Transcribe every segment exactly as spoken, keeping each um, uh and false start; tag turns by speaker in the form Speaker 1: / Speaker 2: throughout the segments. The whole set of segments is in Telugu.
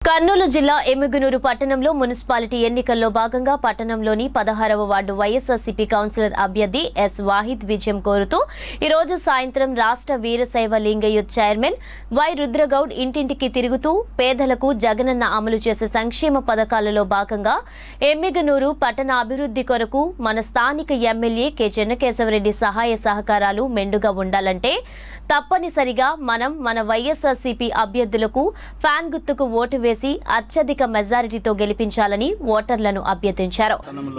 Speaker 1: కర్నూలు జిల్లా ఎమ్మిగనూరు పట్టణంలో మున్సిపాలిటీ ఎన్నికల్లో భాగంగా పట్టణంలోని పదహారవ వార్డు వైఎస్ఆర్సీపీ కౌన్సిలర్ అభ్యర్థి ఎస్ వాహిద్ విజయం కోరుతూ ఈ రోజు సాయంత్రం రాష్ట్ర వీరశైవ లింగ యూత్ చైర్మన్ వై రుద్రగౌడ్ ఇంటింటికి తిరుగుతూ పేదలకు జగనన్న అమలు చేసే సంక్షేమ పథకాలలో భాగంగా ఎమ్మిగనూరు పట్టణ అభివృద్ధి కొరకు మన స్థానిక ఎమ్మెల్యే కె చెన్నకేశవరెడ్డి సహాయ సహకారాలు మెండుగా ఉండాలంటే తప్పనిసరిగా మనం మన వైఎస్ఆర్సీపీ అభ్యర్థులకు ఫ్యాన్ గుర్తుకు ఓటు వేసి అత్యధిక మెజారిటీతో గెలిపించాలని ఓటర్లను అభ్యర్థించారు.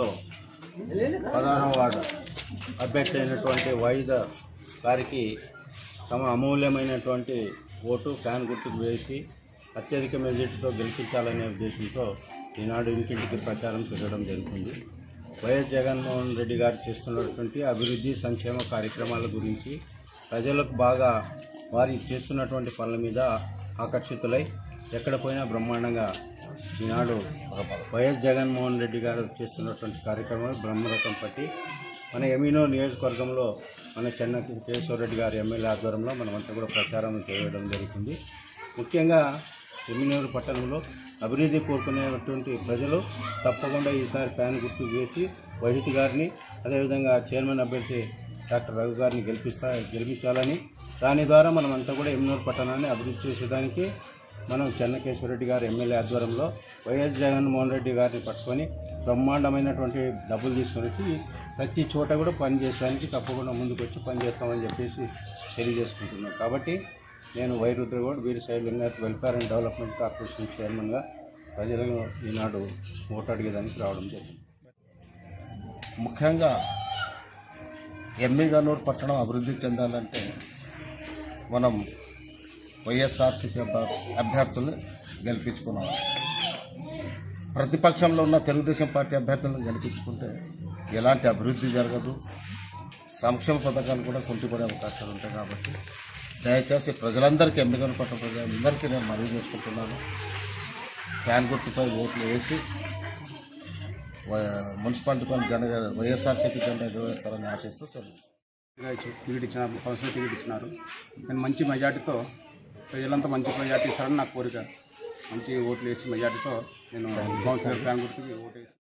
Speaker 2: పదహారవ వార్డు అభ్యర్థి అయినటువంటి వాయిద గారికి తమ అమూల్యమైనటువంటి ఓటు ఫ్యాన్ గుర్తుకు వేసి అత్యధిక మెజారిటీతో గెలిపించాలనే ఉద్దేశంతో ఈనాడు ఇంటింటికి ప్రచారం చేయడం జరుగుతుంది. వైఎస్ జగన్మోహన్ రెడ్డి గారు చేస్తున్నటువంటి అభివృద్ధి సంక్షేమ కార్యక్రమాల గురించి ప్రజలకు బాగా వారి చేస్తున్నటువంటి పనుల మీద ఆకర్షితులై ఎక్కడ పోయినా బ్రహ్మాండంగా ఈనాడు వైఎస్ జగన్మోహన్ రెడ్డి గారు చేస్తున్నటువంటి కార్యక్రమాలు బ్రహ్మరథం పట్టి మన ఎమ్మిగనూరు నియోజకవర్గంలో మన చెన్నకేశవరెడ్డి గారి ఎమ్మెల్యే ఆధ్వర్యంలో మనమంతా కూడా ప్రచారం చేయడం జరుగుతుంది. ముఖ్యంగా ఎమ్మిగనూరు పట్టణంలో అభివృద్ధి కోరుకునేటువంటి ప్రజలు తప్పకుండా ఈసారి ఫ్యాన్ గుర్తు వేసి వహిత్ గారిని అదేవిధంగా చైర్మన్ అభ్యర్థి డాక్టర్ రఘు గారిని గెలిపిస్తా గెలిపించాలని దాని ద్వారా మనమంతా కూడా ఎమ్మిగనూరు పట్టణాన్ని అభివృద్ధి చేసేదానికి మనం చెన్నకేశవరెడ్డి గారి ఎమ్మెల్యే ఆధ్వర్యంలో వైఎస్ జగన్మోహన్ రెడ్డి గారిని పట్టుకొని బ్రహ్మాండమైనటువంటి డబ్బులు తీసుకొని వచ్చి ప్రతి చోట కూడా పనిచేయడానికి తప్పకుండా ముందుకు వచ్చి పనిచేస్తామని చెప్పేసి తెలియజేసుకుంటున్నాం. కాబట్టి నేను Y Rudragoud Veerashaiva Lingayat welfare and development corporation చైర్మన్గా ప్రజలను ఈనాడు ఓటు అడిగేదానికి రావడం జరిగింది.
Speaker 3: ముఖ్యంగా ఎమ్మిగనూరు పట్టణం అభివృద్ధి చెందాలంటే మనం వైఎస్ఆర్సీపీ అభ్యర్థులను గెలిపించుకున్నాం. ప్రతిపక్షంలో ఉన్న తెలుగుదేశం పార్టీ అభ్యర్థులను గెలిపించుకుంటే ఎలాంటి అభివృద్ధి జరగదు, సంక్షేమ పథకాలు కూడా కుంటిపడే అవకాశాలు ఉంటాయి. కాబట్టి దయచేసి ప్రజలందరికీ ఎమ్మిగనూరు పట్టణ ప్రజలందరికీ నేను మనవి చేసుకుంటున్నాను. ఫ్యాన్ గుర్తుపై ఓట్లు వేసి మున్సిపాలిటీ పని జన వైఎస్ఆర్సీపీ జెండా ఎగరవేస్తారని ఆశిస్తూ సెలవు.
Speaker 4: టికెట్ ఇచ్చినారు, కౌన్సిలర్ టికెట్ ఇచ్చినారు. నేను మంచి మెజార్టీతో ప్రజలంతా మంచి మెజార్టీ ఇస్తారని నా కోరిక. మంచి ఓట్లు వేసి మెజార్టీతో నేను కౌన్సిలర్ ఫ్యాన్ గుర్తుకి ఓటు వేసి